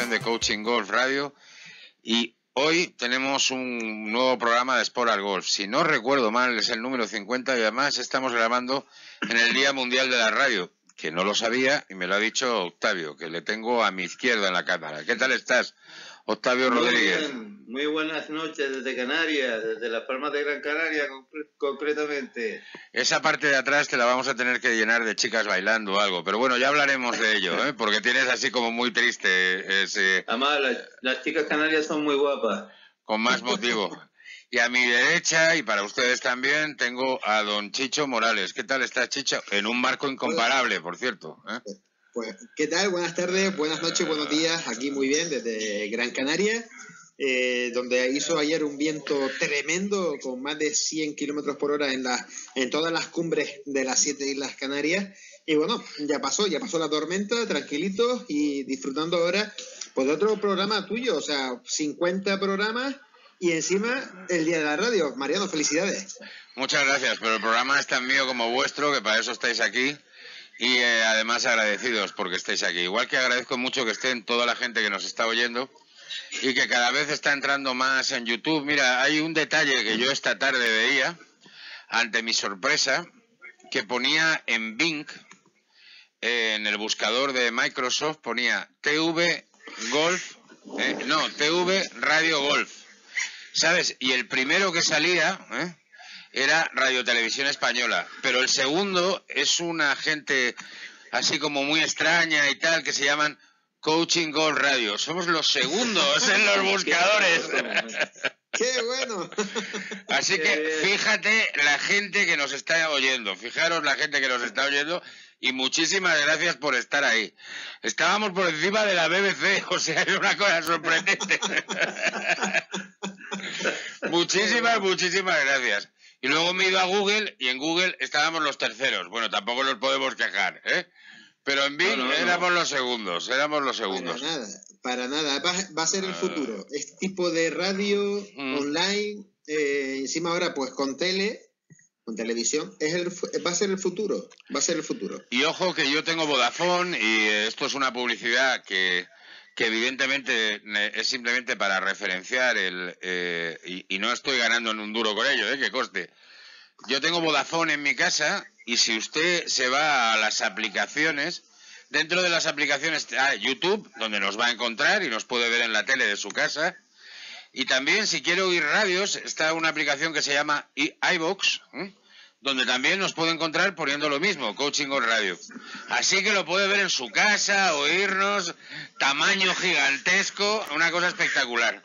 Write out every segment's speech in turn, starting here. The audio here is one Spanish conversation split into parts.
programación de Coaching Golf Radio y hoy tenemos un nuevo programa de Sport al Golf. Si no recuerdo mal, es el número 50 y además estamos grabando en el Día Mundial de la Radio, que no lo sabía y me lo ha dicho Octavio, que le tengo a mi izquierda en la cámara. ¿Qué tal estás, Octavio Rodríguez? Muy buenas noches desde Canarias, desde las Palmas de Gran Canaria concretamente. Esa parte de atrás te la vamos a tener que llenar de chicas bailando o algo, pero bueno, ya hablaremos de ello, ¿eh? Porque tienes así como muy triste ese... Además, las chicas canarias son muy guapas. Con más motivo. Y a mi derecha, y para ustedes también, tengo a don Chicho Morales. ¿Qué tal está, Chicho? En un marco incomparable, por cierto, ¿eh? Pues, ¿qué tal? Buenas tardes, buenas noches, buenos días. Aquí muy bien, desde Gran Canaria, donde hizo ayer un viento tremendo con más de 100 kilómetros por hora en todas las cumbres de las 7 Islas Canarias. Y bueno, ya pasó la tormenta, tranquilitos y disfrutando ahora pues de otro programa tuyo, o sea, 50 programas y encima el Día de la Radio. Mariano, felicidades. Muchas gracias, pero el programa es tan mío como vuestro, que para eso estáis aquí. Y además agradecidos porque estéis aquí. Igual que agradezco mucho que estén toda la gente que nos está oyendo y que cada vez está entrando más en YouTube. Mira, hay un detalle que yo esta tarde veía, ante mi sorpresa, que ponía en Bing, en el buscador de Microsoft, ponía TV Golf, TV Radio Golf, ¿sabes? Y el primero que salía... era Radio Televisión Española, pero el segundo es una gente así como muy extraña y tal, que se llaman Coaching Golf Radio. Somos los segundos en los buscadores. ¡Qué bueno! Así que fíjate la gente que nos está oyendo, fijaros la gente que nos está oyendo y muchísimas gracias por estar ahí. Estábamos por encima de la BBC, o sea, es una cosa sorprendente. Muchísimas gracias. Y luego me he ido a Google y en Google estábamos los terceros. Bueno, tampoco nos podemos quejar, ¿eh? Pero en Bing éramos los segundos. Para nada. Va a ser el futuro. Este tipo de radio online, encima ahora pues con televisión, va a ser el futuro. Y ojo que yo tengo Vodafone y esto es una publicidad que evidentemente es simplemente para referenciar y no estoy ganando en un duro con ello, que conste. Yo tengo Vodafone en mi casa y si usted se va a las aplicaciones, dentro de las aplicaciones está YouTube, donde nos va a encontrar y nos puede ver en la tele de su casa. Y también si quiere oír radios, está una aplicación que se llama iVoox, donde también nos puede encontrar poniendo lo mismo, Coaching Golf Radio. Así que lo puede ver en su casa, oírnos, tamaño gigantesco, una cosa espectacular.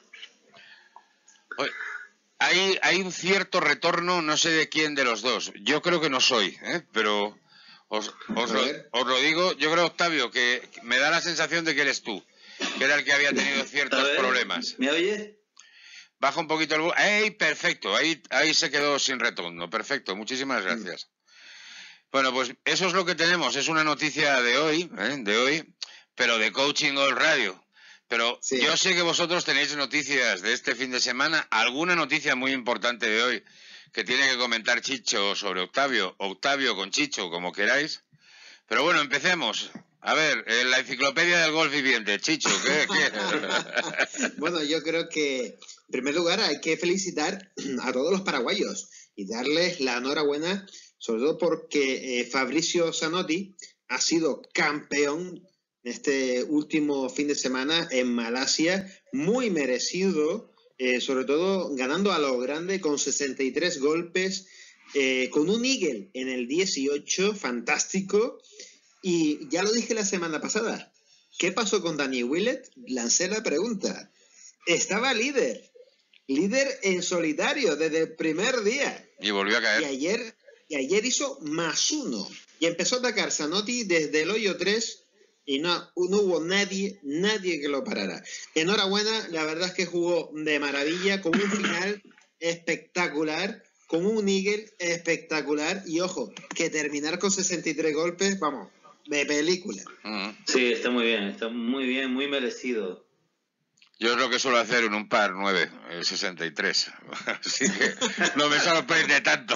Hay un cierto retorno, no sé de quién de los dos. Yo creo que no soy, pero os lo digo. Yo creo, Octavio, que me da la sensación de que eres tú, que era el que había tenido ciertos problemas. ¿Me oye? Baja un poquito el volumen. ¡Ey! Perfecto. Ahí se quedó sin retorno. Perfecto. Muchísimas gracias. Bueno, pues eso es lo que tenemos. Es una noticia de hoy, pero de Coaching Golf Radio. Pero sí. Yo sé que vosotros tenéis noticias de este fin de semana. Alguna noticia muy importante de hoy que tiene que comentar Chicho sobre Octavio. Octavio con Chicho, como queráis. Pero bueno, empecemos. A ver, la enciclopedia del golf viviente. Chicho, ¿qué? Bueno, yo creo que, en primer lugar, hay que felicitar a todos los paraguayos y darles la enhorabuena, sobre todo porque Fabricio Zanotti ha sido campeón este último fin de semana en Malasia, muy merecido, sobre todo ganando a lo grande con 63 golpes, con un eagle en el 18, fantástico. Y ya lo dije la semana pasada, ¿qué pasó con Danny Willett? Lancé la pregunta. Estaba líder en solitario desde el primer día. Y volvió a caer. Y ayer hizo +1. Y empezó a atacar Zanotti desde el hoyo 3 y no hubo nadie que lo parara. Enhorabuena, la verdad es que jugó de maravilla, con un final espectacular, con un eagle espectacular. Y ojo, que terminar con 63 golpes, vamos, de película. Sí, está muy bien, muy merecido. Yo es lo que suelo hacer en un par 9, el 63. Así que no me sorprende tanto.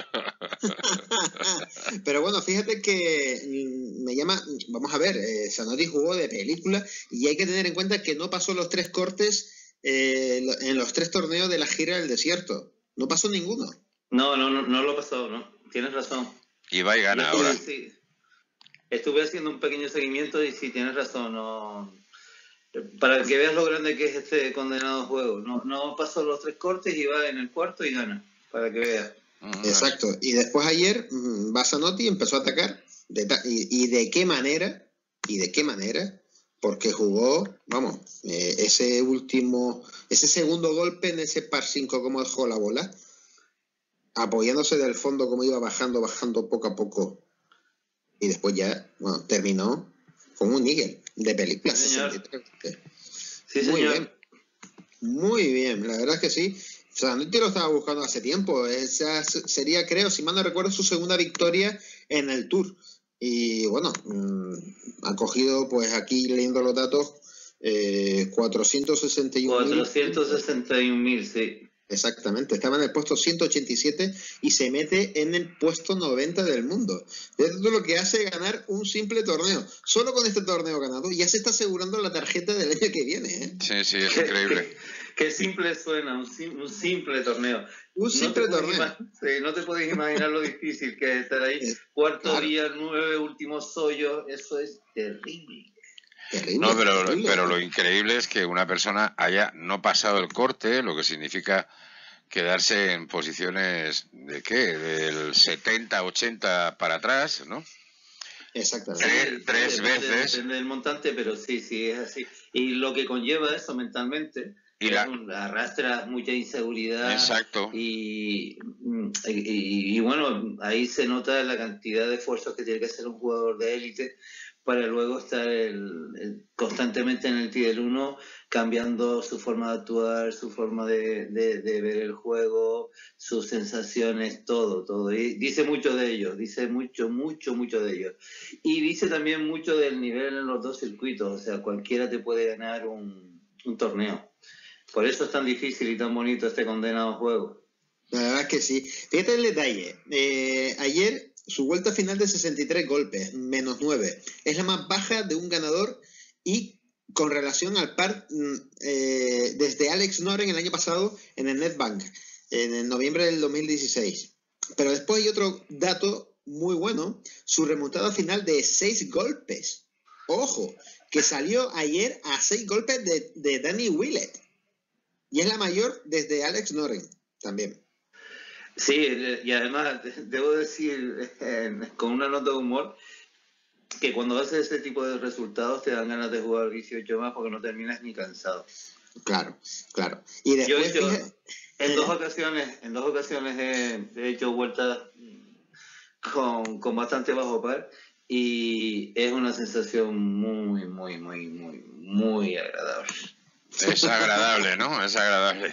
Pero bueno, fíjate que me llama, vamos a ver, Zanotti jugó de película y hay que tener en cuenta que no pasó los 3 cortes en los 3 torneos de la gira del desierto. No pasó ninguno. No lo pasó, ¿no? Tienes razón. Y va y gana ahora. Sí, estuve haciendo un pequeño seguimiento y sí, tienes razón, no... Para que veas lo grande que es este condenado juego. No pasó los 3 cortes y va en el cuarto y gana, para que veas. Exacto. Y después ayer Zanotti empezó a atacar. ¿Y de qué manera? Porque jugó, vamos, ese segundo golpe en ese par 5, como dejó la bola, apoyándose del fondo como iba bajando poco a poco. Y después ya, bueno, terminó con un níquel de película. Sí, señor. 63. Sí, Muy señor. bien. Muy bien, la verdad es que sí. Zanotti lo estaba buscando hace tiempo. Esa sería, creo, si mal no recuerdo, su segunda victoria en el Tour. Y bueno, ha cogido, pues aquí leyendo los datos, 461.000. 461.000, sí. Exactamente, estaba en el puesto 187 y se mete en el puesto 90 del mundo. Esto es lo que hace ganar un simple torneo. Solo con este torneo ganado ya se está asegurando la tarjeta del año que viene, ¿eh? Sí, es increíble. Qué simple suena, un simple torneo. Un simple torneo. Sí, no te puedes imaginar lo difícil que es estar ahí. Cuarto claro. día, 9 últimos hoyos, eso es terrible. No, pero lo increíble es que una persona haya no pasado el corte, lo que significa quedarse en posiciones de ¿qué? Del 70, 80 para atrás, ¿no? Exactamente. Tres veces. Depende del montante, pero sí, es así. Y lo que conlleva eso mentalmente, arrastra mucha inseguridad. Exacto. Y bueno, ahí se nota la cantidad de esfuerzos que tiene que hacer un jugador de élite para luego estar constantemente en el Tier 1, cambiando su forma de actuar, su forma de ver el juego, sus sensaciones, todo. Y dice mucho de ellos, dice mucho de ellos. Y dice también mucho del nivel en los 2 circuitos, o sea, cualquiera te puede ganar un torneo. Por eso es tan difícil y tan bonito este condenado juego. La verdad es que sí. Fíjate el detalle. Ayer su vuelta final de 63 golpes, menos 9. Es la más baja de un ganador y con relación al par desde Alex Noren el año pasado en el Netbank, en el noviembre del 2016. Pero después hay otro dato muy bueno, su remontada final de 6 golpes. Ojo, que salió ayer a 6 golpes de Danny Willett. Y es la mayor desde Alex Noren también. Sí, y además debo decir con una nota de humor que cuando haces ese tipo de resultados te dan ganas de jugar 18 más porque no terminas ni cansado. Claro. Y después, yo he hecho, en dos ocasiones he hecho vueltas con bastante bajo par y es una sensación muy agradable. Es agradable, ¿no? Es agradable.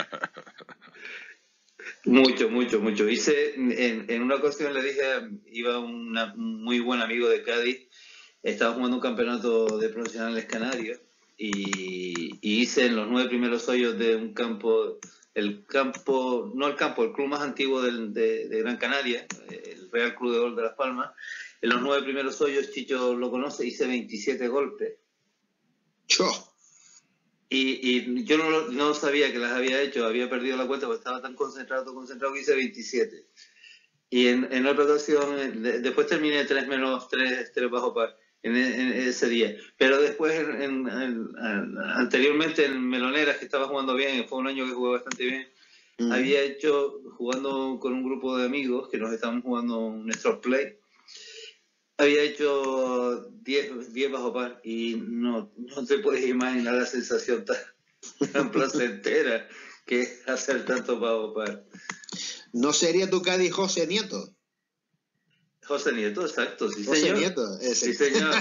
Mucho. Hice, en una ocasión le dije, iba un muy buen amigo de Cádiz, estaba jugando un campeonato de profesionales canarios y hice en los 9 primeros hoyos de un campo, el club más antiguo de Gran Canaria, el Real Club de Golf de Las Palmas. En los 9 primeros hoyos, Chicho lo conoce, hice 27 golpes. ¡Cho! Y yo no sabía que las había hecho, había perdido la cuenta porque estaba tan concentrado que hice 27. Y en otra ocasión, después terminé 3 menos 3 bajo par en ese día. Pero después, anteriormente en Meloneras, que estaba jugando bien, fue un año que jugué bastante bien, había hecho, jugando con un grupo de amigos que nos estábamos jugando un Stroke Play, había hecho 10 bajo par y no te puedes imaginar la sensación tan placentera que es hacer tanto bajo par. ¿No sería tu Cádiz José Nieto? José Nieto, exacto, sí José señor. Nieto, ese. Sí señor.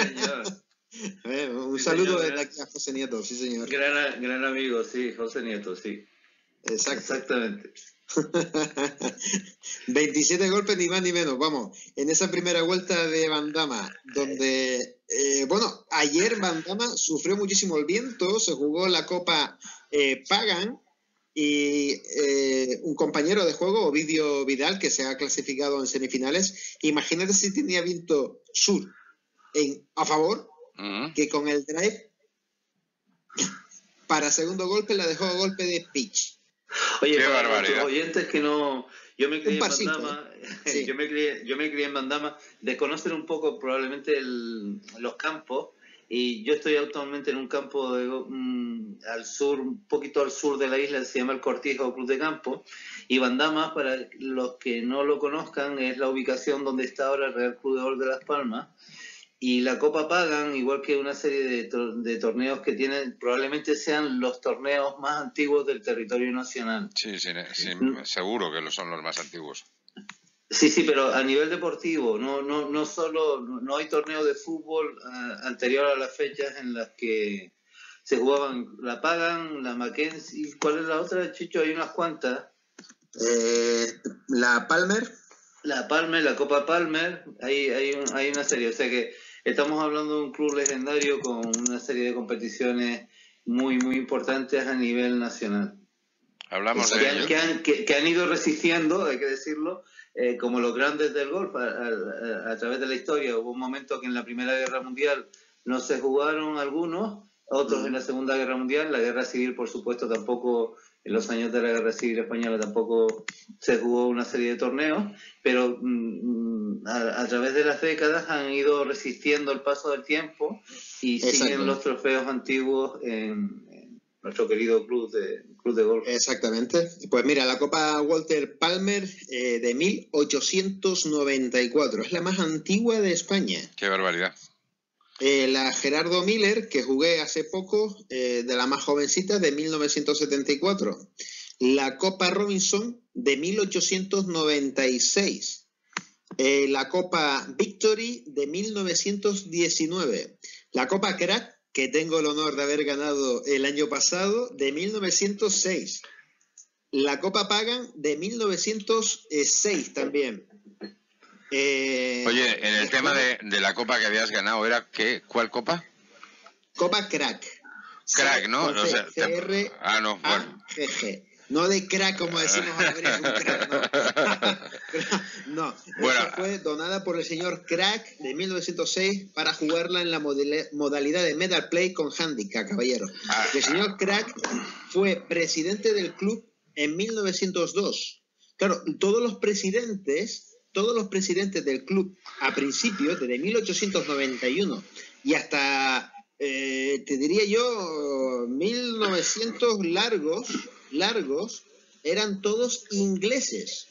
Un saludo de aquí a José Nieto, sí señor. Gran amigo, sí, José Nieto, sí. Exacto. Exactamente. 27 golpes, ni más ni menos, vamos, en esa primera vuelta de Van Damme, donde, bueno, ayer Van Damme sufrió muchísimo el viento, se jugó la Copa Pagan, y un compañero de juego, Ovidio Vidal, que se ha clasificado en semifinales, imagínate si tenía viento sur a favor, que con el drive para segundo golpe la dejó a golpe de pitch. Oye, para nuestros oyentes que no... Yo me crié en Van Damme, sí. yo me crié en Van Damme, desconocen un poco probablemente los campos, y yo estoy actualmente en un campo al sur, un poquito al sur de la isla, se llama el Cortijo Club de Campo, y Van Damme, para los que no lo conozcan, es la ubicación donde está ahora el Real Club de Golf de Las Palmas. Y la Copa Pagan, igual que una serie de torneos que tienen, probablemente sean los torneos más antiguos del territorio nacional. Sí, seguro que son los más antiguos. Sí, pero a nivel deportivo, no solo, no hay torneos de fútbol anterior a las fechas en las que se jugaban la Pagan, la Mackenzie, ¿cuál es la otra, Chicho? Hay unas cuantas. La Palmer. La Palmer, la Copa Palmer, hay una serie, o sea que estamos hablando de un club legendario con una serie de competiciones muy, muy importantes a nivel nacional. Hablamos de ello. Que han ido resistiendo, hay que decirlo, como los grandes del golf a través de la historia. Hubo un momento que en la Primera Guerra Mundial no se jugaron algunos, otros en la Segunda Guerra Mundial. La Guerra Civil, por supuesto, tampoco, en los años de la Guerra Civil Española tampoco se jugó una serie de torneos, pero a través de las décadas han ido resistiendo el paso del tiempo y siguen los trofeos antiguos en nuestro querido club de golf. Exactamente. Pues mira, la Copa Walter Palmer de 1894 es la más antigua de España. ¡Qué barbaridad! La Gerardo Miller, que jugué hace poco, de la más jovencita, de 1974. La Copa Robinson, de 1896. La Copa Victory, de 1919. La Copa Crack, que tengo el honor de haber ganado el año pasado, de 1906. La Copa Pagan, de 1906 también. Oye, en el tema de la copa que habías ganado, ¿era qué? ¿Cuál copa? Copa Crack. Crack, ¿no? O sea, CR no, bueno. GG. No de crack, como decimos ahora, un crack, no. No, bueno, esa fue donada por el señor Crack de 1906 para jugarla en la modalidad de medal play con handicap, caballero. El señor Crack fue presidente del club en 1902. Claro, todos los presidentes del club a principios, desde 1891 y hasta, te diría yo, 1900 largos, eran todos ingleses.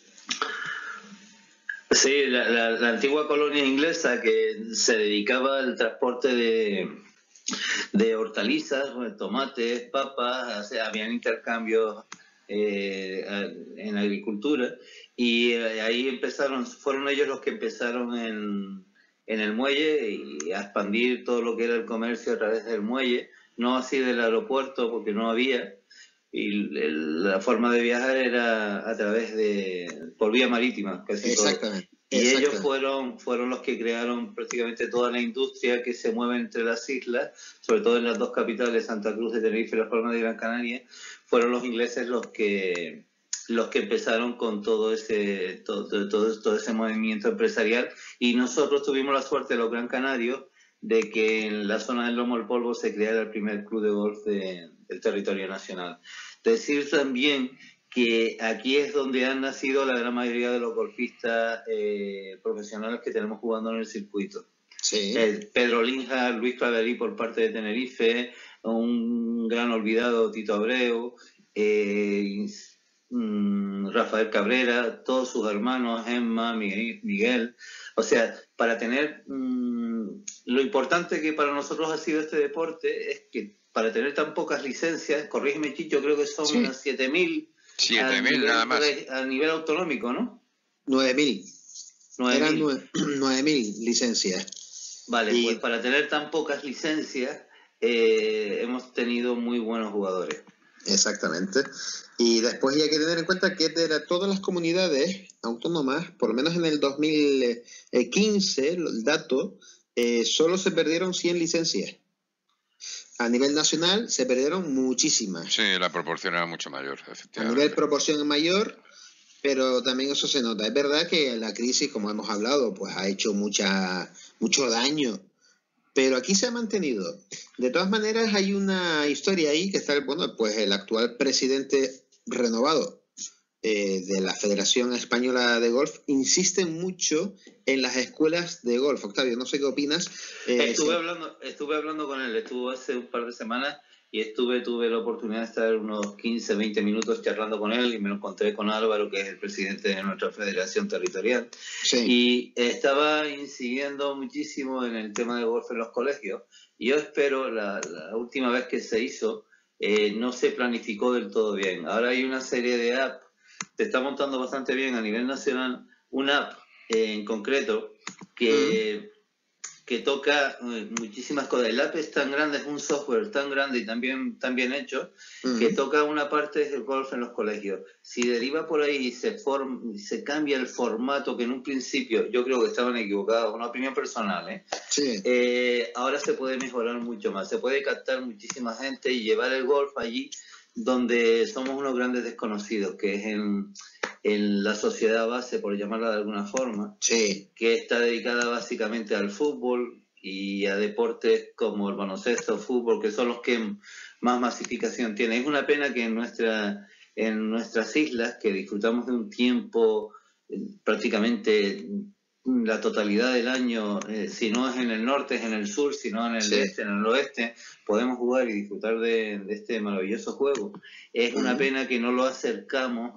Sí, la antigua colonia inglesa que se dedicaba al transporte de hortalizas, tomates, papas, o sea, habían intercambios en agricultura. Y ahí fueron ellos los que empezaron en el muelle y a expandir todo lo que era el comercio a través del muelle, no así del aeropuerto porque no había, y la forma de viajar era a través por vía marítima, casi Exactamente. todo. Y ellos fueron los que crearon prácticamente toda la industria que se mueve entre las islas, sobre todo en las dos capitales, Santa Cruz de Tenerife y Las Palmas de Gran Canaria. Fueron los ingleses los que empezaron con todo ese movimiento empresarial, y nosotros tuvimos la suerte, los Gran Canarios, de que en la zona del Lomo del Polvo se creara el primer club de golf del territorio nacional. Decir también que aquí es donde han nacido la gran mayoría de los golfistas profesionales que tenemos jugando en el circuito. Sí. Pedro Linja, Luis Claverí por parte de Tenerife, un gran olvidado Tito Abreu, Rafael Cabrera, todos sus hermanos, Emma, Miguel. O sea, para tener lo importante que para nosotros ha sido este deporte es que para tener tan pocas licencias, corrígeme Chicho, creo que son unas 7.000. 7.000 nada más. A nivel autonómico, ¿no? 9.000. Eran 9.000 licencias. Vale, pues para tener tan pocas licencias hemos tenido muy buenos jugadores. Exactamente. Y después hay que tener en cuenta que de todas las comunidades autónomas, por lo menos en el 2015, el dato, solo se perdieron 100 licencias. A nivel nacional se perdieron muchísimas. Sí, la proporción era mucho mayor, A efectivamente. nivel proporción mayor, pero también eso se nota. Es verdad que la crisis, como hemos hablado, pues ha hecho mucho daño, pero aquí se ha mantenido. De todas maneras, hay una historia ahí que está, bueno, pues el actual presidente renovado de la Federación Española de Golf insiste mucho en las escuelas de golf. Octavio, no sé qué opinas. Estuve hablando con él, estuvo hace un par de semanas y tuve la oportunidad de estar unos 15, 20 minutos charlando con él y me lo encontré con Álvaro, que es el presidente de nuestra federación territorial. Sí. Y estaba incidiendo muchísimo en el tema de golf en los colegios. Y yo espero, la última vez que se hizo, no se planificó del todo bien. Ahora hay una serie de apps, se está montando bastante bien a nivel nacional, una app en concreto que toca muchísimas cosas. El app es tan grande, es un software tan grande y también tan bien hecho, que toca una parte del golf en los colegios. Si deriva por ahí y se cambia el formato, que en un principio yo creo que estaban equivocados, una opinión personal, Sí. Ahora se puede mejorar mucho más. Se puede captar muchísima gente y llevar el golf allí donde somos unos grandes desconocidos, que es en la sociedad base, por llamarla de alguna forma, Sí. que está dedicada básicamente al fútbol y a deportes como el baloncesto, fútbol, que son los que más masificación tienen. Es una pena que en nuestras islas, que disfrutamos de un tiempo prácticamente la totalidad del año, si no es en el norte, es en el sur, si no en el este, en el oeste, podemos jugar y disfrutar de este maravilloso juego. Es una pena que no lo acerquemos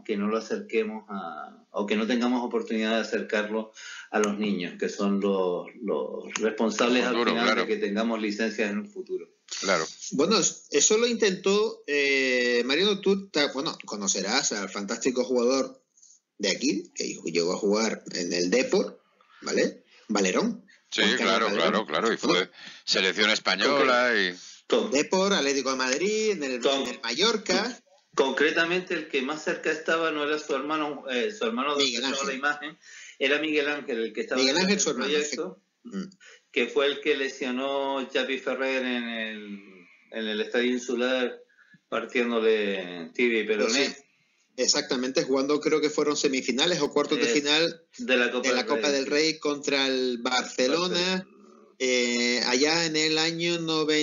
o que no tengamos oportunidad de acercarlo a los niños, que son los responsables Futuro, al final, claro, de que tengamos licencias en el futuro. Claro. Bueno, eso lo intentó Mariano. Tú, conocerás al fantástico jugador de aquí, que llegó a jugar en el Depor, ¿vale? Valerón. Sí, claro. Y fue selección española y... Depor, Atlético de Madrid, en el Mallorca. Concretamente, el que más cerca estaba no era su hermano Miguel de Ángel. la imagen, era Miguel Ángel, el que estaba Miguel en Ángel, el su hermano, proyecto, que fue el que lesionó Xavi Ferrer en el Estadio Insular, partiéndole tibia y peroné. Pues sí, exactamente, jugando, creo que fueron semifinales o cuartos de final de la Copa del Rey contra el Barcelona, allá en el año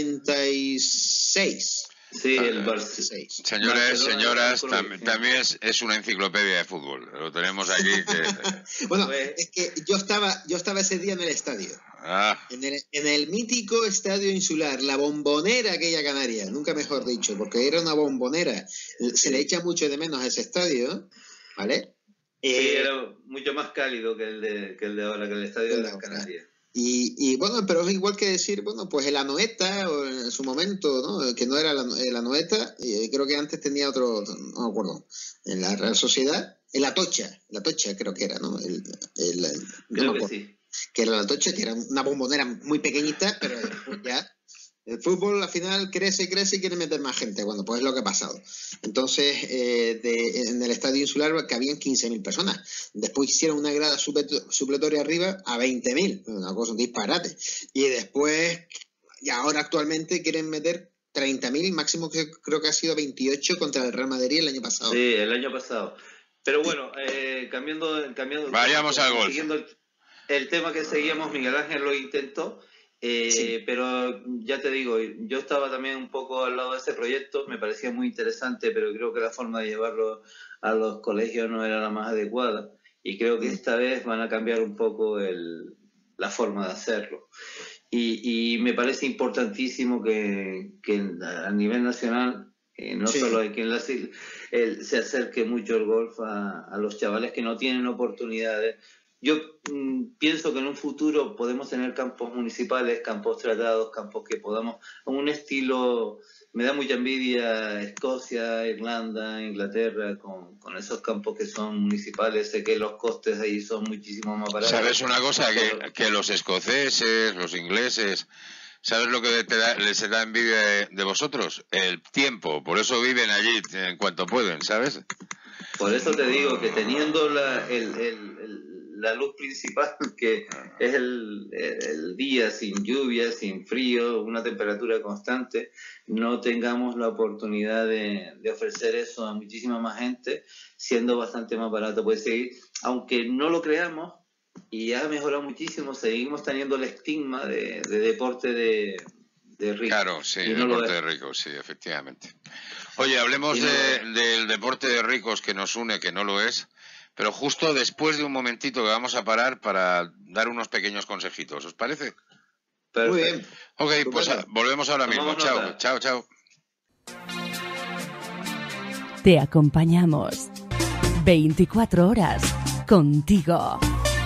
96. Sí, el Barcelona. Señores, señoras, también es una enciclopedia de fútbol. Lo tenemos aquí. Bueno, es que yo estaba ese día en el estadio. En el mítico Estadio Insular, la Bombonera aquella canaria, nunca mejor dicho, porque era una bombonera. Se le echa mucho de menos a ese estadio, ¿vale? Sí, era mucho más cálido que el de ahora, que el Estadio de las Canarias. Y bueno, pero es igual que decir, bueno, pues el Anoeta, o en su momento, ¿no? Que no era el Anoeta, creo que antes tenía otro, no me acuerdo, en la Real Sociedad, el Atocha creo que era, ¿no? Creo que sí. Que era la Atocha, que era una bombonera muy pequeñita, pero ya... El fútbol al final crece y quiere meter más gente. Bueno, pues es lo que ha pasado. Entonces, en el Estadio Insular cabían 15.000 personas. Después hicieron una grada supletoria arriba a 20.000. Una cosa, un disparate. Y después, y ahora actualmente quieren meter 30.000, máximo que creo que ha sido 28 contra el Real Madrid el año pasado. Sí, el año pasado. Pero bueno, cambiando. Vayamos al golf. Siguiendo el tema que seguíamos, Miguel Ángel lo intentó. Sí. Pero ya te digo, yo estaba también un poco al lado de ese proyecto, me parecía muy interesante, pero creo que la forma de llevarlo a los colegios no era la más adecuada y creo que esta vez van a cambiar un poco la forma de hacerlo. Y me parece importantísimo que a nivel nacional, no solo aquí en las islas, se acerque mucho el golf a los chavales que no tienen oportunidades. Yo pienso que en un futuro podemos tener campos municipales, campos tratados, campos que podamos, un estilo, me da mucha envidia Escocia, Irlanda, Inglaterra, con esos campos que son municipales. Sé que los costes ahí son muchísimo más baratos. ¿Sabes una cosa? Que los escoceses, los ingleses, ¿Sabes lo que les da envidia de vosotros? El tiempo. Por eso viven allí en cuanto pueden, ¿sabes? Por eso te digo que teniendo la luz principal, que es el día sin lluvia, sin frío, una temperatura constante, no tengamos la oportunidad de ofrecer eso a muchísima más gente, siendo bastante más barato. Puede seguir, aunque no lo creamos, y ha mejorado muchísimo, seguimos teniendo el estigma de deporte de rico. Claro, sí, no deporte de ricos, sí, efectivamente. Oye, hablemos del deporte de ricos que nos une, que no lo es, pero justo después de un momentito que vamos a parar para dar unos pequeños consejitos, ¿os parece? Perfecto. Muy bien. Ok, pues volvemos ahora mismo. Chao, nota. chao, chao. Te acompañamos 24 horas contigo.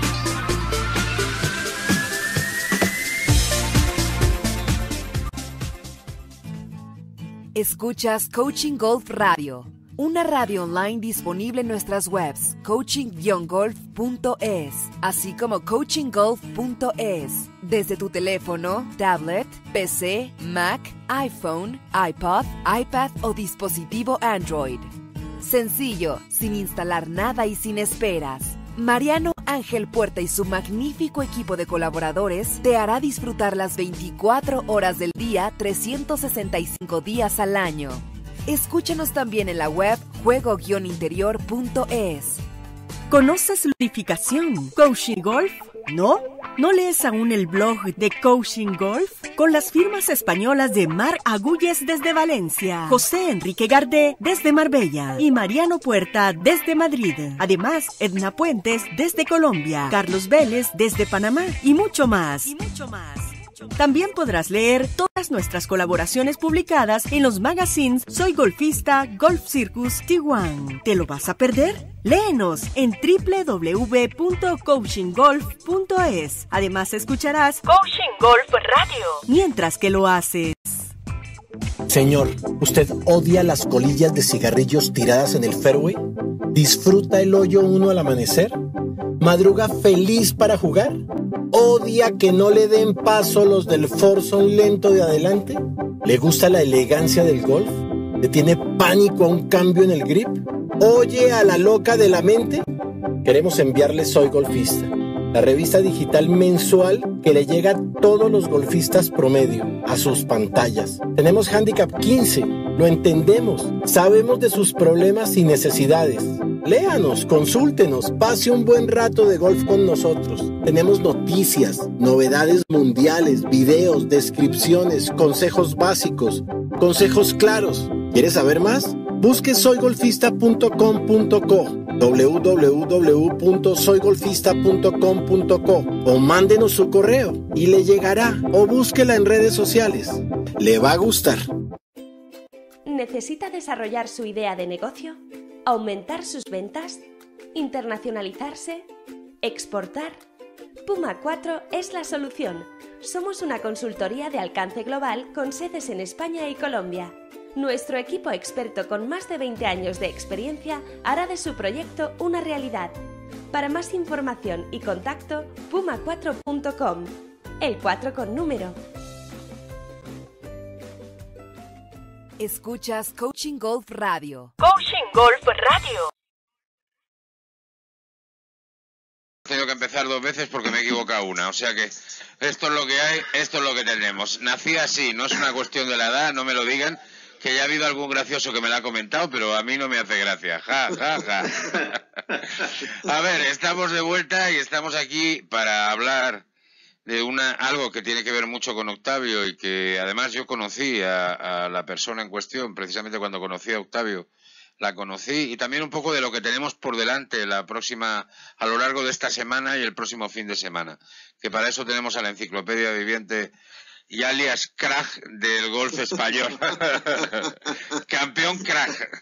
Escuchas Coaching Golf Radio, una radio online disponible en nuestras webs coaching-golf.es, así como coachinggolf.es, desde tu teléfono, tablet, PC, Mac, iPhone, iPod, iPad o dispositivo Android. Sencillo, sin instalar nada y sin esperas. Mariano Ángel Puerta y su magnífico equipo de colaboradores te hará disfrutar las 24 horas del día, 365 días al año. Escúchanos también en la web juego-interior.es. ¿Conoces la unificación Coaching Golf? ¿No? ¿No lees aún el blog de Coaching Golf? Con las firmas españolas de Mar Agulles desde Valencia, José Enrique Gardé desde Marbella y Mariano Puerta desde Madrid. Además, Edna Puentes desde Colombia, Carlos Vélez desde Panamá y mucho más. También podrás leer todas nuestras colaboraciones publicadas en los magazines Soy Golfista, Golf Circus, T1. ¿Te lo vas a perder? Léenos en www.coachinggolf.es. Además escucharás Coaching Golf Radio mientras que lo haces. Señor, ¿usted odia las colillas de cigarrillos tiradas en el fairway? ¿Disfruta el hoyo 1 al amanecer? ¿Madruga feliz para jugar? ¿Odia que no le den paso los del foursome lento de adelante? ¿Le gusta la elegancia del golf? ¿Le tiene pánico a un cambio en el grip? ¿Oye a la loca de la mente? Queremos enviarle Soy Golfista, la revista digital mensual que le llega a todos los golfistas promedio, a sus pantallas. Tenemos Handicap 15, lo entendemos, sabemos de sus problemas y necesidades. Léanos, consúltenos, pase un buen rato de golf con nosotros. Tenemos noticias, novedades mundiales, videos, descripciones, consejos básicos, consejos claros. ¿Quieres saber más? Busque soygolfista.com.co, www.soygolfista.com.co o mándenos su correo y le llegará, o búsquela en redes sociales. Le va a gustar. ¿Necesita desarrollar su idea de negocio? ¿Aumentar sus ventas? ¿Internacionalizarse? ¿Exportar? Puma 4 es la solución. Somos una consultoría de alcance global con sedes en España y Colombia. Nuestro equipo experto con más de 20 años de experiencia hará de su proyecto una realidad. Para más información y contacto, puma4.com. El 4 con número. Escuchas Coaching Golf Radio. Coaching Golf Radio. He tenido que empezar 2 veces porque me he equivocado una, o sea que esto es lo que hay, esto es lo que tenemos. Nací así, no es una cuestión de la edad, no me lo digan, que ya ha habido algún gracioso que me lo ha comentado, pero a mí no me hace gracia. Ja, ja, ja. A ver, estamos de vuelta y estamos aquí para hablar de algo que tiene que ver mucho con Octavio y que además yo conocí a la persona en cuestión, precisamente cuando conocí a Octavio, la conocí, y también un poco de lo que tenemos por delante a lo largo de esta semana y el próximo fin de semana, que para eso tenemos a la enciclopedia viviente y alias crack del golf español. Campeón crack.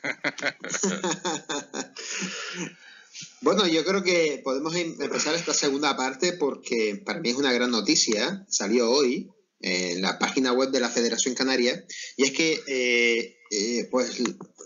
Bueno, yo creo que podemos empezar esta segunda parte porque para mí es una gran noticia. Salió hoy en la página web de la Federación Canaria, y es que pues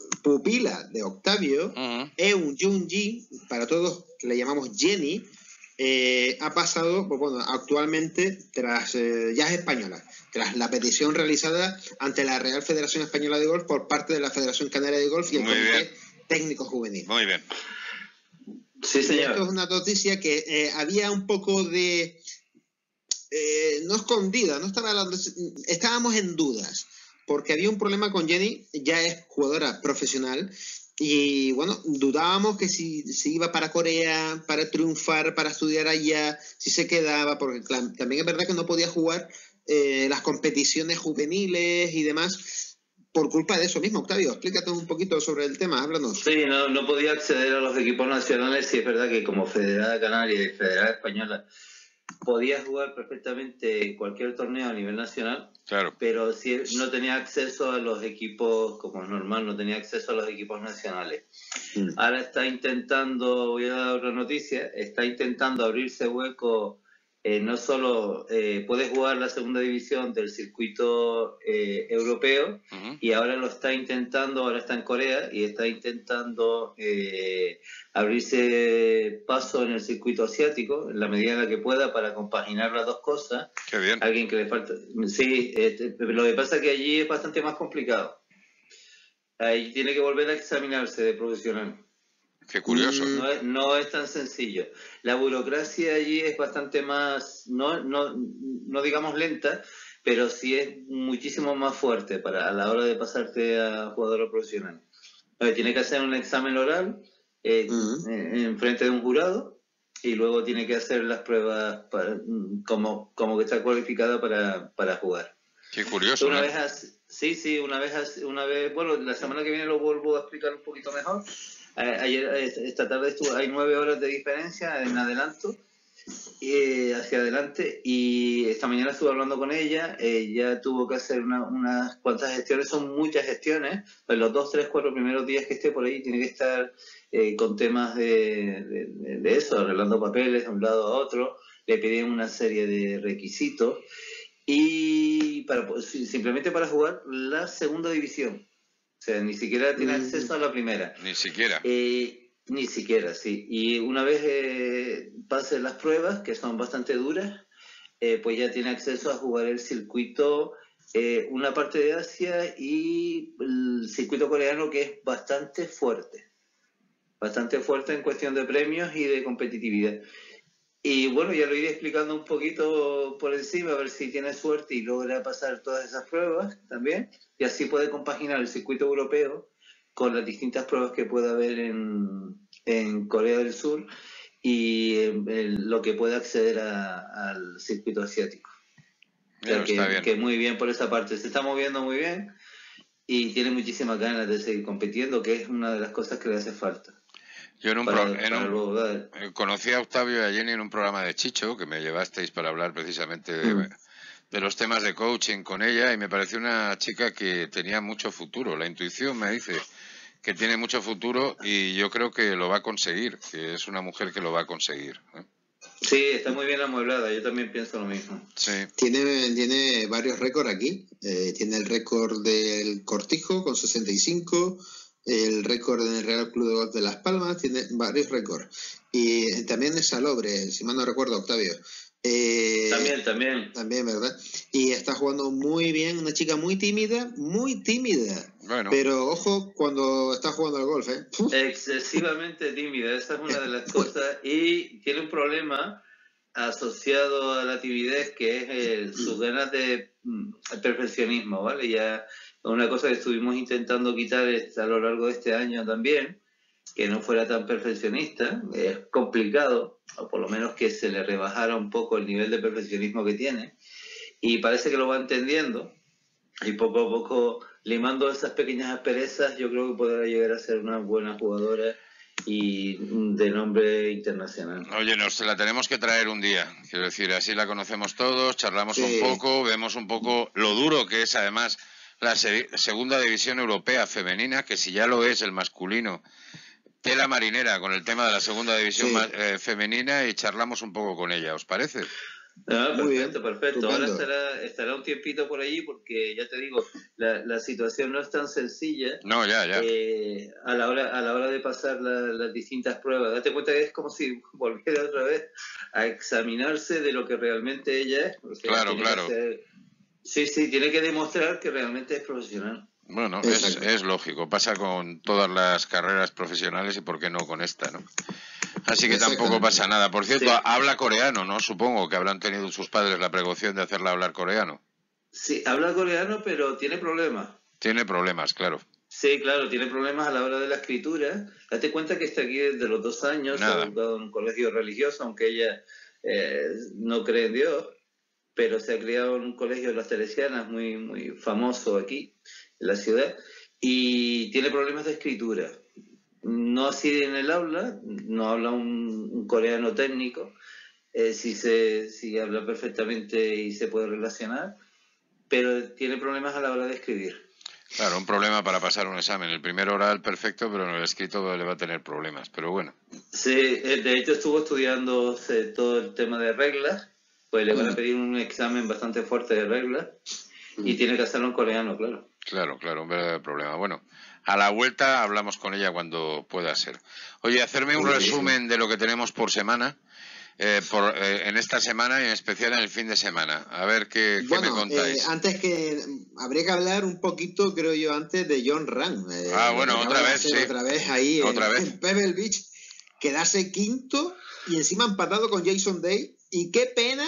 pupila de Octavio, Eun Jung Ji, para todos le llamamos Jenny, ha pasado, pues bueno, actualmente, ya es española, tras la petición realizada ante la Real Federación Española de Golf por parte de la Federación Canaria de Golf y el Comité Técnico Juvenil. Muy bien. Sí, señor. Esto es una noticia que había un poco de... no escondida, estábamos en dudas, porque había un problema con Jenny, ya es jugadora profesional, y bueno, dudábamos que si iba para Corea, para triunfar, para estudiar allá, si se quedaba, porque también es verdad que no podía jugar las competiciones juveniles y demás por culpa de eso mismo. Octavio, explícate un poquito sobre el tema, háblanos. Sí, no podía acceder a los equipos nacionales, sí es verdad que como Federada Canaria y Federada Española podía jugar perfectamente cualquier torneo a nivel nacional, claro, pero sí no tenía acceso a los equipos, como es normal, no tenía acceso a los equipos nacionales. Ahora está intentando, voy a dar otra noticia, está intentando abrirse hueco, no solo puede jugar la segunda división del circuito europeo, y ahora lo está intentando, ahora está en Corea y está intentando abrirse paso en el circuito asiático en la medida en la que pueda para compaginar las dos cosas. Qué bien. Alguien que le falta, sí, lo que pasa es que allí es bastante más complicado. Ahí tiene que volver a examinarse de profesional. Qué curioso. No es tan sencillo. La burocracia allí es bastante más, no digamos lenta, pero sí es muchísimo más fuerte a la hora de pasarte a jugador profesional. Tiene que hacer un examen oral en frente de un jurado y luego tiene que hacer las pruebas como que está cualificada para jugar. Qué curioso. Una vez, bueno, la semana que viene lo vuelvo a explicar un poquito mejor. Esta tarde hay 9 horas de diferencia en adelanto hacia adelante, y esta mañana estuve hablando con ella. Ella tuvo que hacer unas cuantas gestiones, son muchas gestiones, pues los 2, 3, 4 primeros días que esté por ahí tiene que estar con temas de eso, arreglando papeles de un lado a otro. Le piden una serie de requisitos y simplemente para jugar la segunda división. O sea, ni siquiera tiene acceso a la primera. Ni siquiera. Ni siquiera, sí. Y una vez pase las pruebas, que son bastante duras, pues ya tiene acceso a jugar el circuito, una parte de Asia y el circuito coreano, que es bastante fuerte en cuestión de premios y de competitividad. Y bueno, ya lo iré explicando un poquito por encima, a ver si tiene suerte y logra pasar todas esas pruebas también, y así puede compaginar el circuito europeo con las distintas pruebas que pueda haber en Corea del Sur y lo que puede acceder al circuito asiático. O sea, que muy bien por esa parte, se está moviendo muy bien y tiene muchísimas ganas de seguir compitiendo, que es una de las cosas que le hace falta. Yo conocí a Octavio y a Jenny en un programa de Chicho, que me llevasteis para hablar precisamente de los temas de coaching con ella, y me pareció una chica que tenía mucho futuro. La intuición me dice que tiene mucho futuro y yo creo que lo va a conseguir, que es una mujer que lo va a conseguir, ¿eh? Sí, está muy bien amueblada, yo también pienso lo mismo. Sí. Tiene varios récords aquí. Tiene el récord del Cortijo con 65, el récord en el Real Club de Golf de Las Palmas, tiene varios récords. Y también es salobre, si mal no recuerdo, Octavio. También, ¿verdad? Y está jugando muy bien, una chica muy tímida. Bueno. Pero ojo cuando está jugando al golf, ¿eh? Excesivamente tímida, esa es una de las cosas. Y tiene un problema asociado a la timidez, que es sus ganas de perfeccionismo, ¿vale? Ya una cosa que estuvimos intentando quitar a lo largo de este año también, que no fuera tan perfeccionista. Es complicado, o por lo menos que se le rebajara un poco el nivel de perfeccionismo que tiene, y parece que lo va entendiendo, y poco a poco, limando esas pequeñas asperezas, yo creo que podrá llegar a ser una buena jugadora y de nombre internacional. Oye, nos la tenemos que traer un día, quiero decir, así la conocemos todos, charlamos un poco, vemos un poco lo duro que es además la segunda división europea femenina, que si ya lo es el masculino, tela marinera con el tema de la segunda división femenina, y charlamos un poco con ella, ¿os parece? Perfecto. Ahora estará un tiempito por allí porque ya te digo, la situación no es tan sencilla. No, ya. A la hora de pasar las distintas pruebas, date cuenta que es como si volviera otra vez a examinarse de lo que realmente ella es. Claro. Sí, tiene que demostrar que realmente es profesional. Bueno, es lógico, pasa con todas las carreras profesionales y por qué no con esta, ¿no? Así que tampoco pasa nada. Por cierto, habla coreano, ¿no? Supongo que habrán tenido sus padres la precaución de hacerla hablar coreano. Sí, habla coreano, pero tiene problemas. Tiene problemas, claro. Sí, claro, tiene problemas a la hora de la escritura. Date cuenta que está aquí desde los 2 años, ha educado en un colegio religioso, aunque ella no cree en Dios, pero se ha criado en un colegio de las Teresianas muy, muy famoso aquí, en la ciudad, y tiene problemas de escritura. No así en el aula, no habla un coreano técnico, sí habla perfectamente y se puede relacionar, pero tiene problemas a la hora de escribir. Claro, un problema para pasar un examen. El primer oral perfecto, pero en el escrito le va a tener problemas, pero bueno. Sí, de hecho estuvo estudiando todo el tema de reglas, pues le van a pedir un examen bastante fuerte de reglas y tiene que hacerlo en coreano, claro. Claro, un verdadero problema. Bueno, a la vuelta hablamos con ella cuando pueda ser. Oye, hacerme un resumen de lo que tenemos por semana, en esta semana y en especial en el fin de semana. A ver qué me contáis. Antes que habría que hablar un poquito, creo yo, antes de John Ram. Otra vez, sí. Otra vez ahí en Pebble Beach, quedarse quinto y encima empatado con Jason Day. Y qué pena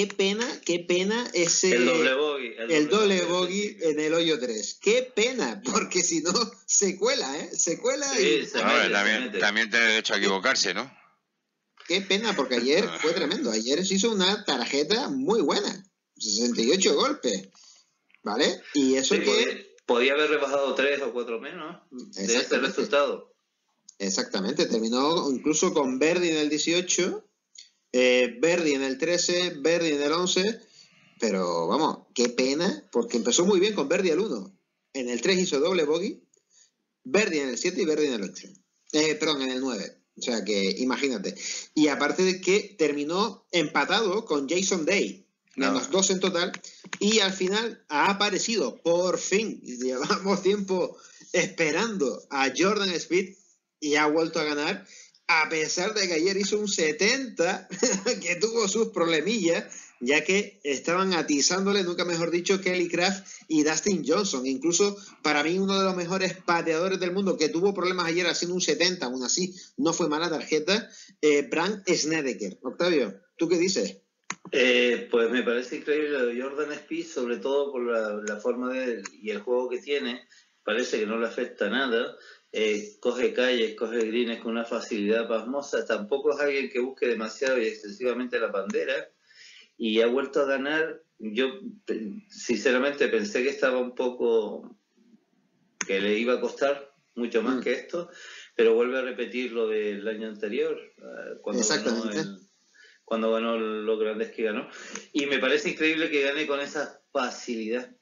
ese el doble bogey en el hoyo 3. Qué pena, porque si no se cuela, Sí, también tiene derecho a equivocarse, ¿no? Qué pena, porque ayer fue tremendo. Ayer se hizo una tarjeta muy buena, 68 golpes, ¿vale? Y eso podía haber rebajado 3 o 4 menos de este resultado. Exactamente, terminó incluso con Verdi en el 18. Verdi en el 13, Verdi en el 11, pero vamos, qué pena, porque empezó muy bien con Verdi al 1, en el 3 hizo doble bogey, Verdi en el 7 y Verdi en el 8, en el 9, o sea que imagínate, y aparte de que terminó empatado con Jason Day, menos 2 en total, y al final ha aparecido, por fin, llevamos tiempo esperando a Jordan Spieth y ha vuelto a ganar, a pesar de que ayer hizo un 70, que tuvo sus problemillas, ya que estaban atizándole, nunca mejor dicho, Kelly Craft y Dustin Johnson. Incluso para mí uno de los mejores pateadores del mundo, que tuvo problemas ayer haciendo un 70, aún así no fue mala tarjeta, Brandt Snedeker. Octavio, ¿tú qué dices? Pues me parece increíble lo de Jordan Spieth, sobre todo por la forma y el juego que tiene. Parece que no le afecta nada. Coge calles, coge greens con una facilidad pasmosa. Tampoco es alguien que busque demasiado y excesivamente la bandera, y ha vuelto a ganar. Yo sinceramente pensé que estaba un poco, que le iba a costar mucho más que esto, pero vuelve a repetir lo del año anterior, cuando ganó los grandes que ganó, y me parece increíble que gane con esa facilidad.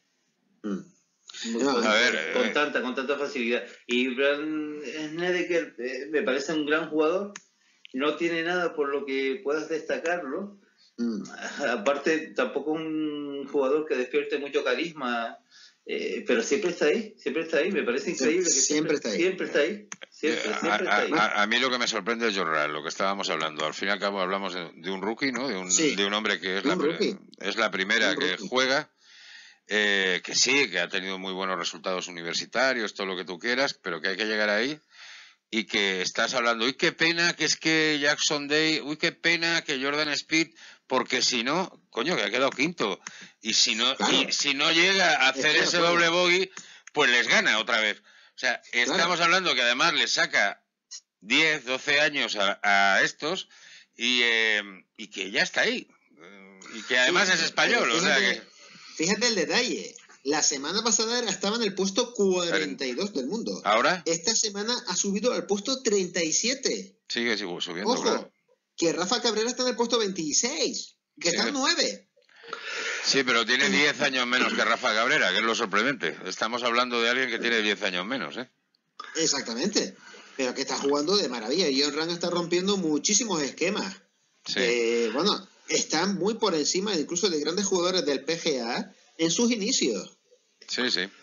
Con tanta facilidad. Y Brandt Snedeker me parece un gran jugador, no tiene nada por lo que puedas destacarlo. Aparte, tampoco un jugador que despierte mucho carisma, pero siempre está ahí, me parece increíble que siempre está ahí. A mí lo que me sorprende es Jordan, lo que estábamos hablando. Al fin y al cabo hablamos de un rookie, ¿no? De un hombre que es la primera que juega. Que sí, que ha tenido muy buenos resultados universitarios, todo lo que tú quieras, pero que hay que llegar ahí, y que estás hablando, uy, qué pena que es que Jackson Day, uy, qué pena que Jordan Spieth, porque si no, coño, que ha quedado quinto, y si no llega a hacer ese doble bogey, pues les gana otra vez. O sea, estamos hablando que además les saca 10, 12 años a estos, y que ya está ahí, y que además es español, o sea que... Fíjate el detalle. La semana pasada estaba en el puesto 42 del mundo. ¿Ahora? Esta semana ha subido al puesto 37. Sigue subiendo. Ojo, claro. Que Rafa Cabrera está en el puesto 26, que está en 9. Sí, pero tiene 10 años menos que Rafa Cabrera, que es lo sorprendente. Estamos hablando de alguien que tiene 10 años menos, ¿eh? Exactamente. Pero que está jugando de maravilla. Y John Ram está rompiendo muchísimos esquemas. Sí. están muy por encima incluso de grandes jugadores del PGA en sus inicios. Sí.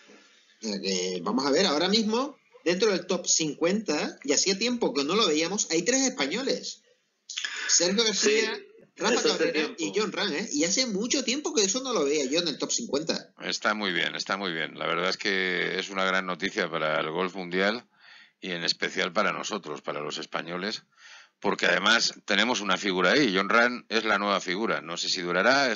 Vamos a ver, ahora mismo, dentro del top 50, y hacía tiempo que no lo veíamos, hay 3 españoles. Sergio García, Rafa Cabrera y Jon Rahm, y hace mucho tiempo que eso no lo veía yo en el top 50. Está muy bien. La verdad es que es una gran noticia para el golf mundial y en especial para nosotros, para los españoles, porque además tenemos una figura ahí. Jon Rahm es la nueva figura. No sé si durará.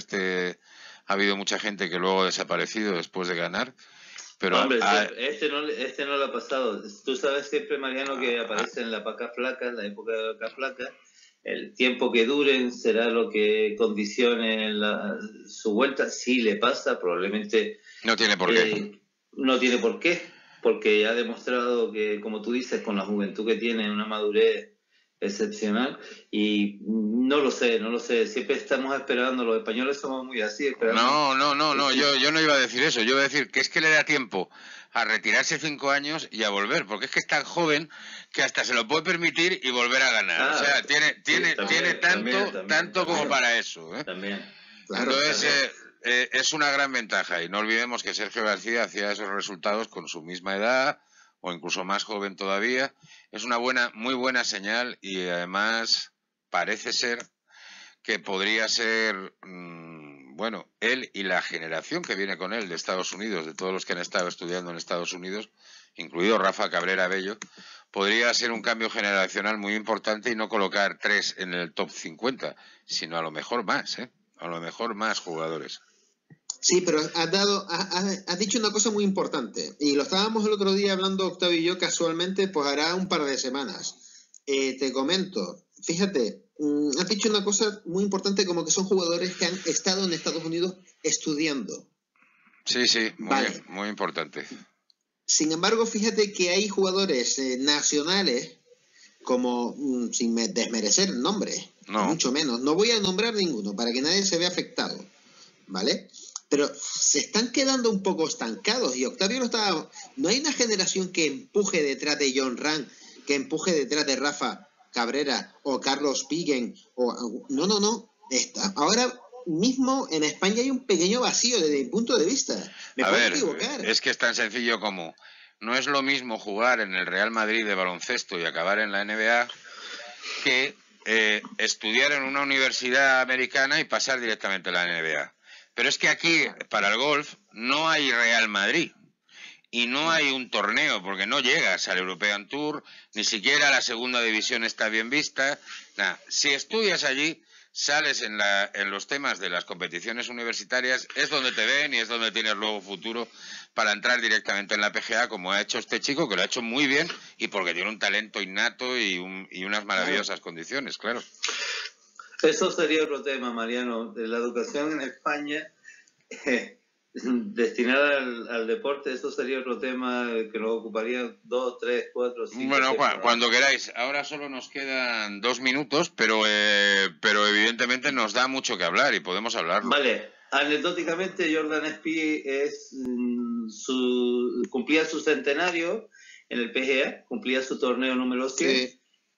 Ha habido mucha gente que luego ha desaparecido después de ganar. Pero hombre, este no lo ha pasado. Tú sabes siempre, Mariano, que aparece en la vaca flaca, en la época de la vaca flaca. El tiempo que duren será lo que condicione su vuelta. Si le pasa, probablemente... No tiene por qué. No tiene por qué, porque ha demostrado que, como tú dices, con la juventud que tiene, una madurez excepcional. Y no lo sé. Siempre estamos esperando. Los españoles somos muy así, esperando. No. Yo no iba a decir eso. Yo iba a decir que es que le da tiempo a retirarse 5 años y a volver, porque es que es tan joven que hasta se lo puede permitir y volver a ganar. O sea, tiene tanto como para eso. También. Claro, entonces, es una gran ventaja. Y no olvidemos que Sergio García hacía esos resultados con su misma edad o incluso más joven todavía. Es una muy buena señal y además parece ser que podría ser... Bueno, él y la generación que viene con él de Estados Unidos, de todos los que han estado estudiando en Estados Unidos, incluido Rafa Cabrera Bello, podría ser un cambio generacional muy importante y no colocar 3 en el top 50, sino a lo mejor más, a lo mejor más jugadores. Sí, pero has dicho una cosa muy importante, y lo estábamos el otro día hablando Octavio y yo casualmente, pues hará un par de semanas. Te comento, fíjate, has dicho una cosa muy importante, como que son jugadores que han estado en Estados Unidos estudiando. Sí, muy importante. Sin embargo, fíjate que hay jugadores nacionales, como, sin desmerecer el nombre, mucho menos, no voy a nombrar ninguno para que nadie se vea afectado, ¿vale? Pero se están quedando un poco estancados, y Octavio no hay una generación que empuje detrás de Jon Rahm, que empuje detrás de Rafa Cabrera o Carlos Piguén, no. Ahora mismo en España hay un pequeño vacío desde mi punto de vista. Me puedo equivocar. Es que es tan sencillo como no es lo mismo jugar en el Real Madrid de baloncesto y acabar en la NBA que estudiar en una universidad americana y pasar directamente a la NBA. Pero es que aquí, para el golf, no hay Real Madrid. Y no hay un torneo, porque no llegas al European Tour, ni siquiera la segunda división está bien vista. Nada. Si estudias allí, sales en los temas de las competiciones universitarias, es donde te ven y es donde tienes luego futuro para entrar directamente en la PGA, como ha hecho este chico, que lo ha hecho muy bien y porque tiene un talento innato y unas maravillosas condiciones, claro. Eso sería otro tema, Mariano, de la educación en España. Destinada al deporte, eso sería otro tema que nos ocuparía 2, 3, 4, 5... Bueno, cuando queráis. Ahora solo nos quedan 2 minutos, pero evidentemente nos da mucho que hablar y podemos hablarlo. Vale, anecdóticamente Jordan Spieth cumplía su centenario en el PGA, cumplía su torneo número 100, sí.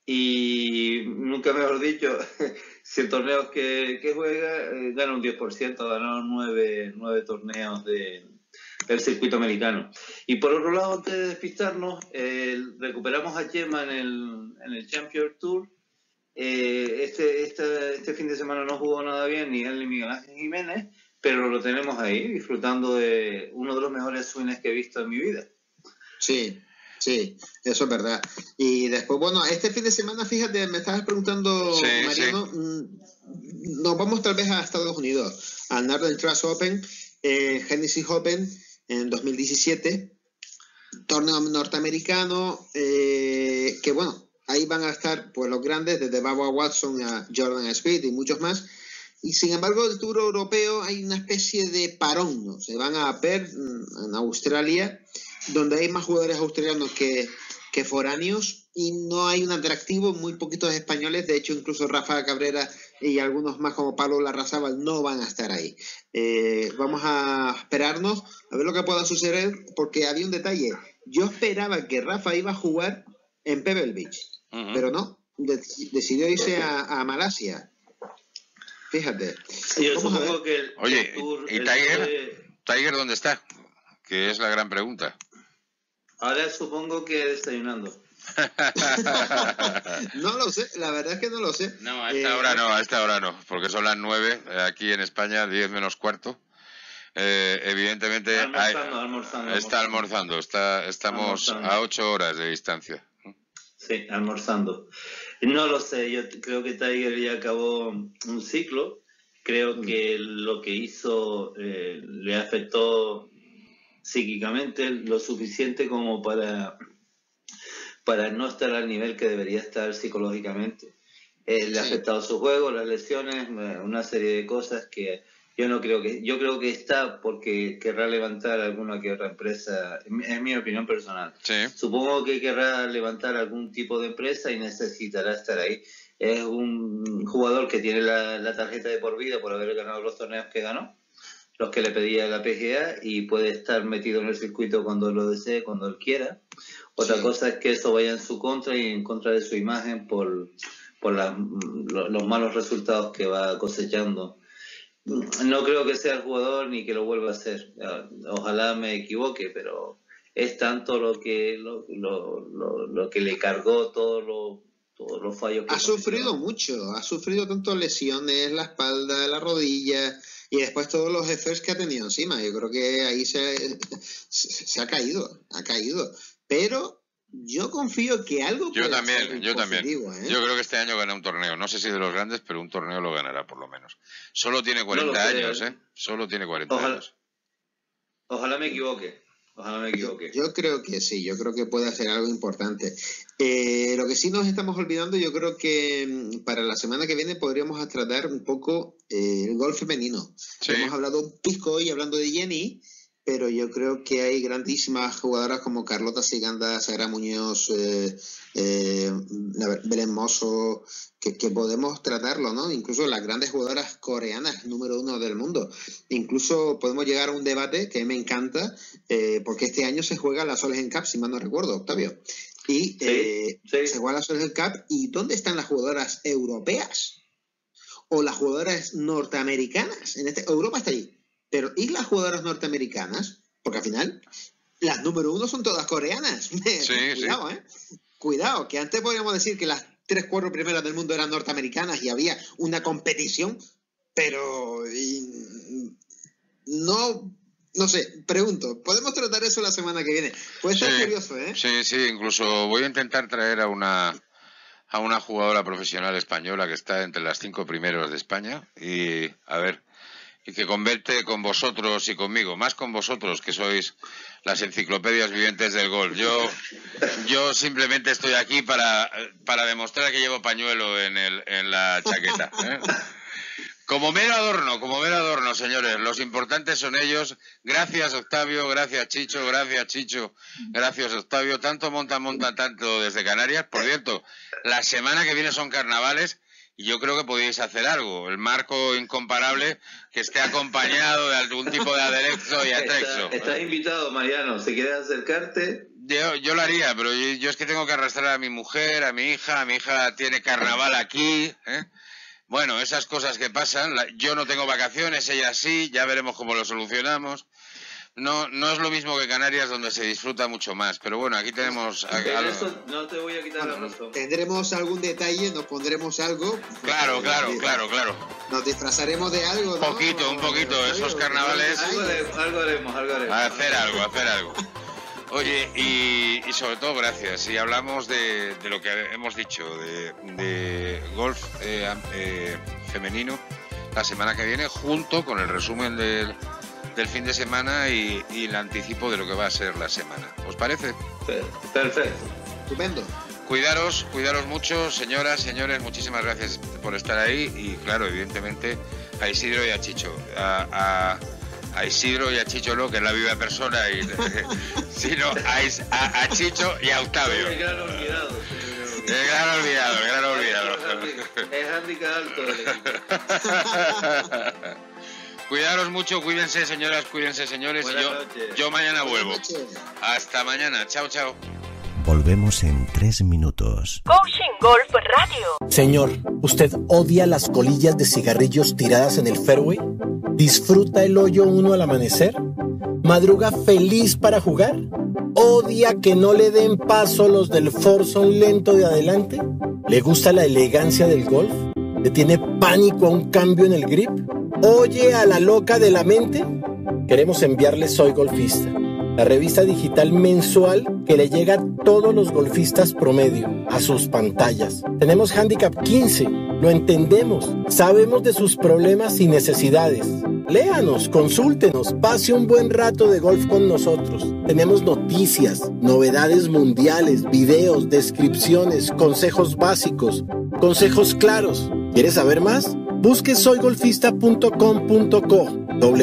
Y nunca mejor dicho, si el torneo que juega gana un 10%, ganó 9 torneos del circuito americano. Y por otro lado, antes de despistarnos, recuperamos a Gemma en el Champions Tour. Este fin de semana no jugó nada bien ni él ni Miguel Ángel Jiménez, pero lo tenemos ahí disfrutando de uno de los mejores swings que he visto en mi vida. Sí, eso es verdad. Y después, bueno, este fin de semana, fíjate, me estabas preguntando, Mariano, nos vamos tal vez a Estados Unidos, al Northern Trust Open, Genesis Open en 2017, torneo norteamericano, que bueno, ahí van a estar pues los grandes, desde Bubba Watson a Jordan Spieth y muchos más. Y sin embargo, el Tour Europeo hay una especie de parón, ¿no? Se van a Perth, en Australia, donde hay más jugadores australianos que foráneos, y no hay un atractivo, muy poquitos españoles. De hecho, incluso Rafa Cabrera y algunos más como Pablo Larrazábal no van a estar ahí. Vamos a esperarnos a ver lo que pueda suceder, porque había un detalle. Yo esperaba que Rafa iba a jugar en Pebble Beach, pero no, decidió irse a Malasia. Fíjate. Yo Vamos a supongo que el Oye, Tour, ¿y Tiger dónde está? Que es la gran pregunta. Ahora supongo que desayunando. No lo sé, la verdad es que no lo sé. No, a esta hora no, porque son las 9, aquí en España, 10 menos cuarto. Evidentemente estamos a 8 horas de distancia. Sí, almorzando. No lo sé, yo creo que Tiger ya acabó un ciclo. Creo que lo que hizo le afectó psíquicamente lo suficiente como para no estar al nivel que debería estar psicológicamente. Le ha afectado su juego, las lesiones, una serie de cosas que yo creo que está porque querrá levantar alguna que otra empresa, en mi opinión personal. Sí. Supongo que querrá levantar algún tipo de empresa y necesitará estar ahí. Es un jugador que tiene la tarjeta de por vida por haber ganado los torneos que ganó, los que le pedía la PGA, y puede estar metido en el circuito cuando lo desee, cuando él quiera. Otra cosa es que eso vaya en su contra y en contra de su imagen por los malos resultados que va cosechando. No creo que sea el jugador ni que lo vuelva a hacer. Ojalá me equivoque, pero es tanto lo que le cargó todos los fallos que ha sufrido mucho, ha sufrido tanto lesiones, la espalda, la rodilla y después todos los efectos que ha tenido encima. Yo creo que ahí se ha caído. Pero yo confío que algo yo también. Yo creo que este año gana un torneo. No sé si de los grandes, pero un torneo lo ganará por lo menos. Solo tiene 40 años, ¿eh? Solo tiene 40 años. Ojalá me equivoque. Yo creo que sí, yo creo que puede hacer algo importante. Lo que sí nos estamos olvidando, yo creo que para la semana que viene podríamos tratar un poco el golf femenino. Sí. Hemos hablado un pico hoy hablando de Jenny, pero yo creo que hay grandísimas jugadoras como Carlota Ciganda, Sara Muñoz, Belén Mosso, que podemos tratarlo, ¿no? Incluso las grandes jugadoras coreanas, número 1 del mundo. Incluso podemos llegar a un debate que me encanta, porque este año se juega la Solheim Cup, si mal no recuerdo, Octavio. Y se juega la Solheim Cup, ¿y dónde están las jugadoras europeas? O las jugadoras norteamericanas. Europa está allí. Pero, ¿y las jugadoras norteamericanas? Porque al final, las número 1 son todas coreanas. Cuidado, ¿eh? Cuidado, que antes podríamos decir que las 3-4 primeras del mundo eran norteamericanas y había una competición, pero no sé, pregunto, ¿podemos tratar eso la semana que viene? Puede ser curioso, ¿eh? Sí, incluso voy a intentar traer a una jugadora profesional española que está entre las 5 primeros de España y a ver... Y que converte con vosotros y conmigo, más con vosotros que sois las enciclopedias vivientes del golf. Yo simplemente estoy aquí para demostrar que llevo pañuelo en la chaqueta, ¿eh? Como mero adorno, señores. Los importantes son ellos. Gracias, Octavio, gracias, Chicho, gracias, Octavio. Tanto monta tanto desde Canarias. Por cierto, la semana que viene son carnavales. Y yo creo que podéis hacer algo. El marco incomparable que esté acompañado de algún tipo de aderezo y atrexo. Estás invitado, Mariano. Si quieres acercarte... Yo lo haría, pero yo es que tengo que arrastrar a mi mujer, a mi hija. Mi hija tiene carnaval aquí, ¿eh? Bueno, esas cosas que pasan. Yo no tengo vacaciones, ella sí. Ya veremos cómo lo solucionamos. No es lo mismo que Canarias, donde se disfruta mucho más. Pero bueno, aquí tenemos... Eso no te voy a quitar la razón. Tendremos algún detalle, nos pondremos algo. Claro. Nos disfrazaremos de algo, ¿no? Un poquito. Esos carnavales... Algo haremos. Hacer algo. Oye, y sobre todo gracias. Y hablamos de lo que hemos dicho, de golf femenino la semana que viene, junto con el resumen del fin de semana y el anticipo de lo que va a ser la semana. ¿Os parece? Perfecto. Estupendo. Cuidaros mucho, señoras, señores, muchísimas gracias por estar ahí y claro, evidentemente a Isidro y a Chicho. A Isidro y a Chicho no, que es la viva persona, sino a Chicho y a Octavio. El gran olvidado. El gran olvidado. Es handicap alto del equipo. Cuidaros mucho, cuídense señoras, cuídense señores. Yo mañana vuelvo. Hasta mañana. Chao. Volvemos en 3 minutos. Coaching Golf Radio. Señor, ¿usted odia las colillas de cigarrillos tiradas en el fairway? ¿Disfruta el hoyo 1 al amanecer? ¿Madruga feliz para jugar? ¿Odia que no le den paso los del foursome lento de adelante? ¿Le gusta la elegancia del golf? ¿Le tiene pánico a un cambio en el grip? ¿Oye a la loca de la mente? Queremos enviarle Soy Golfista, la revista digital mensual que le llega a todos los golfistas promedio, a sus pantallas. Tenemos Handicap 15, lo entendemos, sabemos de sus problemas y necesidades. Léanos, consúltenos, pase un buen rato de golf con nosotros. Tenemos noticias, novedades mundiales, videos, descripciones, consejos básicos, consejos claros. ¿Quieres saber más? Busque soygolfista.com.co,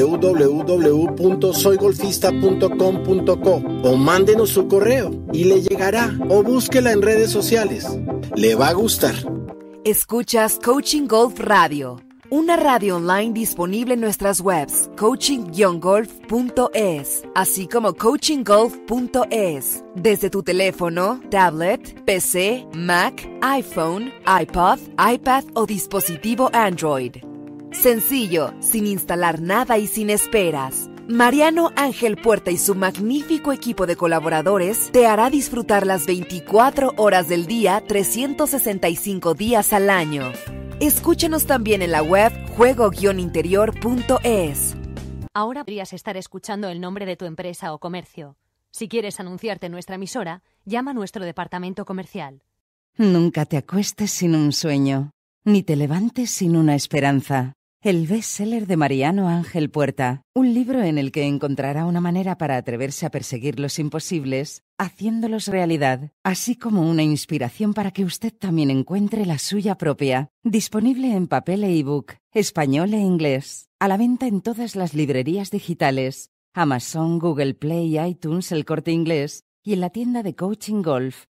www.soygolfista.com.co o mándenos su correo y le llegará, o búsquela en redes sociales. Le va a gustar. Escuchas Coaching Golf Radio, una radio online disponible en nuestras webs coaching-golf.es, así como coachinggolf.es, desde tu teléfono, tablet, PC, Mac, iPhone, iPod, iPad o dispositivo Android. Sencillo, sin instalar nada y sin esperas. Mariano Ángel Puerta y su magnífico equipo de colaboradores te hará disfrutar las 24 horas del día, 365 días al año. Escúchanos también en la web juego-interior.es. Ahora podrías estar escuchando el nombre de tu empresa o comercio. Si quieres anunciarte en nuestra emisora, llama a nuestro departamento comercial. Nunca te acuestes sin un sueño, ni te levantes sin una esperanza. El bestseller de Mariano Ángel Puerta, un libro en el que encontrará una manera para atreverse a perseguir los imposibles, haciéndolos realidad, así como una inspiración para que usted también encuentre la suya propia. Disponible en papel e ebook, español e inglés. A la venta en todas las librerías digitales, Amazon, Google Play, iTunes, El Corte Inglés y en la tienda de Coaching Golf,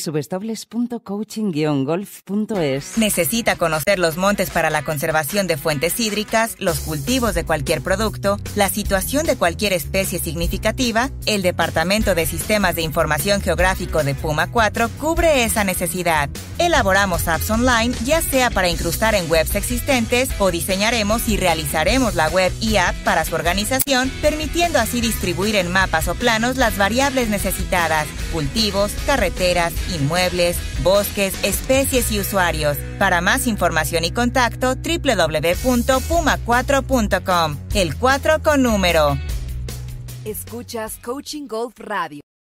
www.coaching-golf.es. ¿Necesita conocer los montes para la conservación de fuentes hídricas, los cultivos de cualquier producto, la situación de cualquier especie significativa? El Departamento de Sistemas de Información Geográfico de Puma 4 cubre esa necesidad. Elaboramos apps online, ya sea para incrustar en webs existentes o diseñaremos y realizaremos la web y app para su organización, permitiendo así distribuir en mapas o planos las variables necesitadas: cultivos, carreteras, inmuebles, bosques, especies y usuarios. Para más información y contacto, www.puma4.com. El 4 con número. Escuchas Coaching Golf Radio.